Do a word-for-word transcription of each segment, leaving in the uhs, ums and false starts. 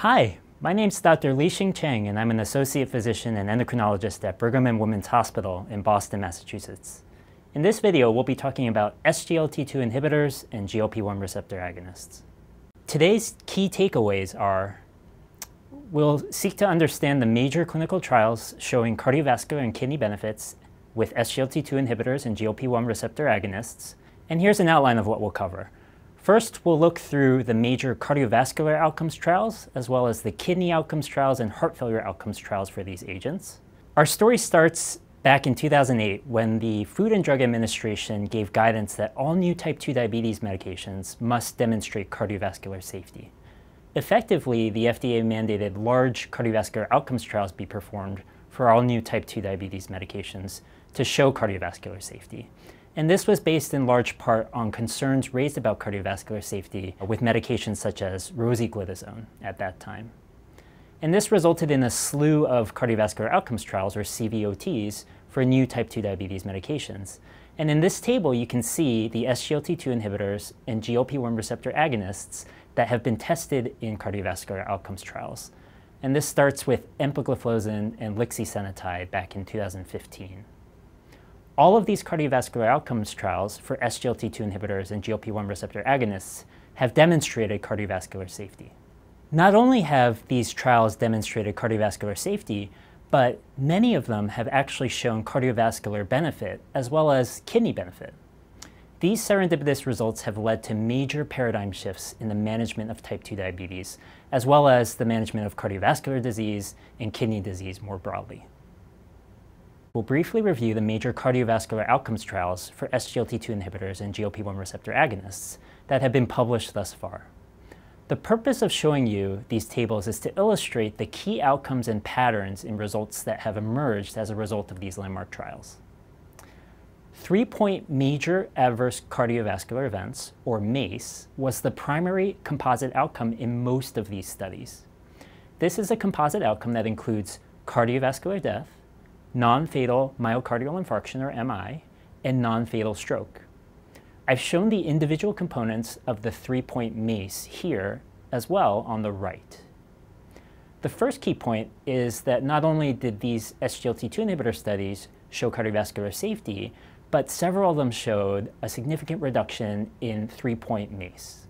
Hi, my name's Doctor Lee-Ching Chang, and I'm an associate physician and endocrinologist at Brigham and Women's Hospital in Boston, Massachusetts. In this video, we'll be talking about S G L T two inhibitors and G L P one receptor agonists. Today's key takeaways are: we'll seek to understand the major clinical trials showing cardiovascular and kidney benefits with S G L T two inhibitors and G L P one receptor agonists, and here's an outline of what we'll cover. First, we'll look through the major cardiovascular outcomes trials, as well as the kidney outcomes trials and heart failure outcomes trials for these agents. Our story starts back in two thousand eight when the Food and Drug Administration gave guidance that all new type two diabetes medications must demonstrate cardiovascular safety. Effectively, the F D A mandated large cardiovascular outcomes trials be performed for all new type two diabetes medications to show cardiovascular safety. And this was based in large part on concerns raised about cardiovascular safety with medications such as rosiglitazone at that time. And this resulted in a slew of cardiovascular outcomes trials, or C V O Ts, for new type two diabetes medications. And in this table, you can see the S G L T two inhibitors and G L P one receptor agonists that have been tested in cardiovascular outcomes trials. And this starts with empagliflozin and lixisenatide back in two thousand fifteen. All of these cardiovascular outcomes trials for S G L T two inhibitors and G L P one receptor agonists have demonstrated cardiovascular safety. Not only have these trials demonstrated cardiovascular safety, but many of them have actually shown cardiovascular benefit as well as kidney benefit. These serendipitous results have led to major paradigm shifts in the management of type two diabetes, as well as the management of cardiovascular disease and kidney disease more broadly. We'll briefly review the major cardiovascular outcomes trials for S G L T two inhibitors and G L P one receptor agonists that have been published thus far. The purpose of showing you these tables is to illustrate the key outcomes and patterns in results that have emerged as a result of these landmark trials. Three-point major adverse cardiovascular events, or MACE, was the primary composite outcome in most of these studies. This is a composite outcome that includes cardiovascular death, non-fatal myocardial infarction, or M I, and non-fatal stroke. I've shown the individual components of the three-point MACE here as well on the right. The first key point is that not only did these S G L T two inhibitor studies show cardiovascular safety, but several of them showed a significant reduction in three-point MACE.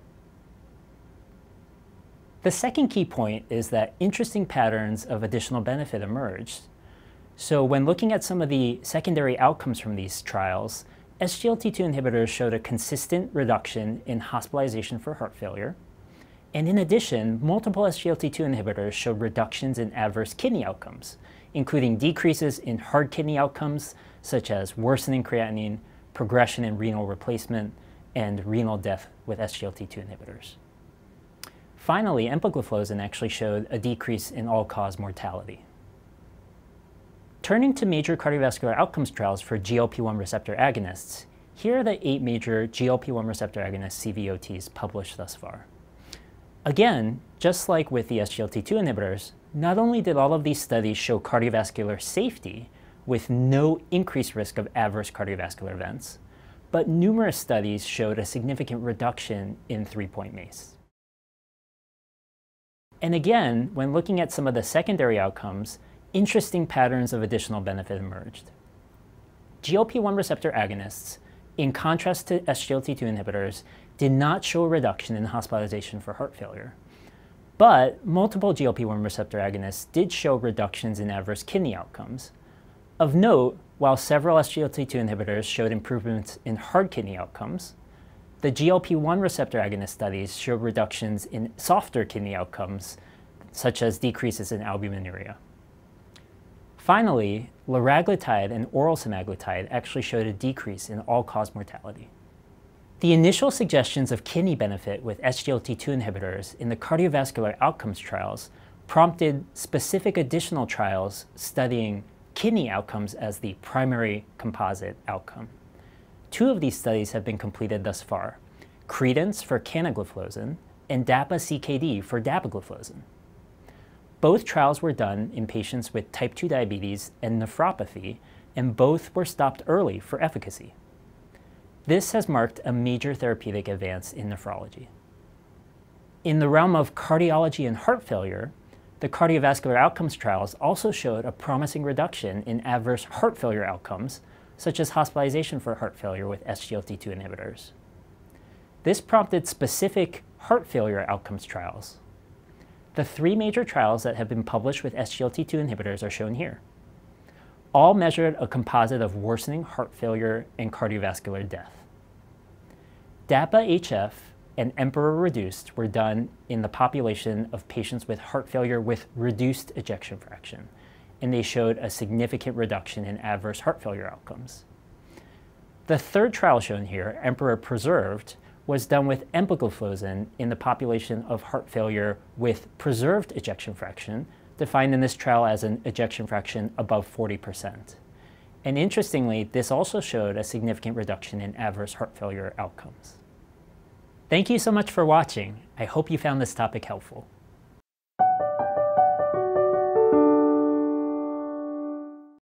The second key point is that interesting patterns of additional benefit emerged. So when looking at some of the secondary outcomes from these trials, S G L T two inhibitors showed a consistent reduction in hospitalization for heart failure. And in addition, multiple S G L T two inhibitors showed reductions in adverse kidney outcomes, including decreases in hard kidney outcomes, such as worsening creatinine, progression in renal replacement, and renal death with S G L T two inhibitors. Finally, empagliflozin actually showed a decrease in all-cause mortality. Turning to major cardiovascular outcomes trials for G L P one receptor agonists, here are the eight major G L P one receptor agonist C V O Ts published thus far. Again, just like with the S G L T two inhibitors, not only did all of these studies show cardiovascular safety with no increased risk of adverse cardiovascular events, but numerous studies showed a significant reduction in three-point MACE. And again, when looking at some of the secondary outcomes, interesting patterns of additional benefit emerged. G L P one receptor agonists, in contrast to S G L T two inhibitors, did not show a reduction in hospitalization for heart failure. But multiple G L P one receptor agonists did show reductions in adverse kidney outcomes. Of note, while several S G L T two inhibitors showed improvements in hard kidney outcomes, the G L P one receptor agonist studies showed reductions in softer kidney outcomes, such as decreases in albuminuria. Finally, liraglutide and oral semaglutide actually showed a decrease in all-cause mortality. The initial suggestions of kidney benefit with S G L T two inhibitors in the cardiovascular outcomes trials prompted specific additional trials studying kidney outcomes as the primary composite outcome. Two of these studies have been completed thus far: Credence for canagliflozin and DAPA C K D for dapagliflozin. Both trials were done in patients with type two diabetes and nephropathy, and both were stopped early for efficacy. This has marked a major therapeutic advance in nephrology. In the realm of cardiology and heart failure, the cardiovascular outcomes trials also showed a promising reduction in adverse heart failure outcomes, such as hospitalization for heart failure with S G L T two inhibitors. This prompted specific heart failure outcomes trials. The three major trials that have been published with S G L T two inhibitors are shown here. All measured a composite of worsening heart failure and cardiovascular death. DAPA-H F and EMPEROR reduced were done in the population of patients with heart failure with reduced ejection fraction, and they showed a significant reduction in adverse heart failure outcomes. The third trial shown here, EMPEROR preserved, was done with empagliflozin in the population of heart failure with preserved ejection fraction, defined in this trial as an ejection fraction above forty percent. And interestingly, this also showed a significant reduction in adverse heart failure outcomes. Thank you so much for watching. I hope you found this topic helpful.